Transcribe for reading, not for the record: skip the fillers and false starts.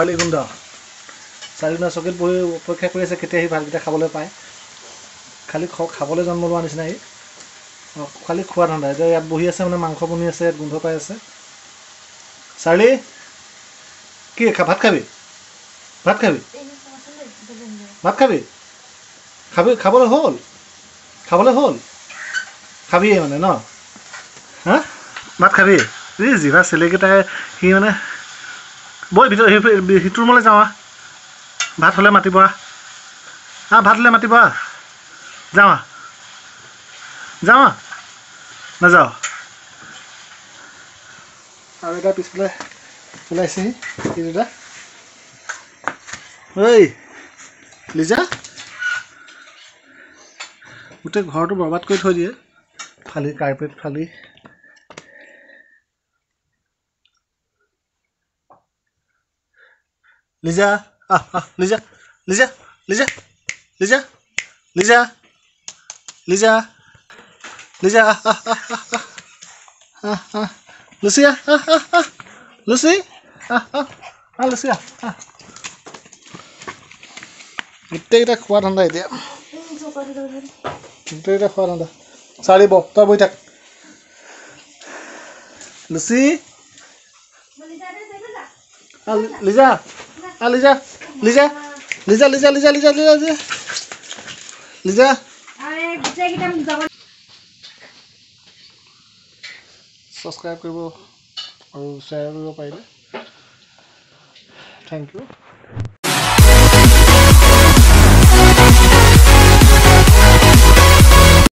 Charlie গুণ্ডা চকীত বহি অপেক্ষা কৰি আছে কেতিয়া সি ভাতকেইটা খাবলৈ পায় খালি খাবলৈ জন্ম লোৱা নিচিনা সি খালি খোৱা ধান্দা এতিয়া ইয়াত বহি আছে মানে মাংস বনি আছে ইয়াত গোন্ধ পাই আছে চাৰ্লি কি ভাত খাবি ভাত খাবি ভাত খাবি খাবলৈ হ'ল খাবিয়ে মানে ন হা ভাত খাবি এই জিভা চেলেকেইটাই সি মানে বৈ ভিতৰত সিটোৰ ৰুমলৈ যাওঁ ভাত হ'লে মাতিব ভাত হ'লে মাতিব যাওঁ নাযাওঁ আৰু এটা পিছফালে ওলাইছেহি এই দুটা ঐ লিজা গোটেই ঘৰটো বৰবাদ কৰি থৈ দিয়ে ফালি কাৰ্পেট ফালি লিজা লিজা লিজা লিজা লিজা লিজা লিজা লিজা লুচিয়া লুচি লুচিয়া গোটেইকেইটা খোৱা ধান্দা এতিয়া গোটেইকেইটা খোৱা ধান্দা চাৰি তই বহি থাক লুচি লিজা লিজা লিজা লিজা লিজা লিজা লিজা লিজা লিজা ছাবস্ক্ৰাইব কৰিব আৰু শ্বেয়াৰ কৰিব পাৰিলে থেংক ইউ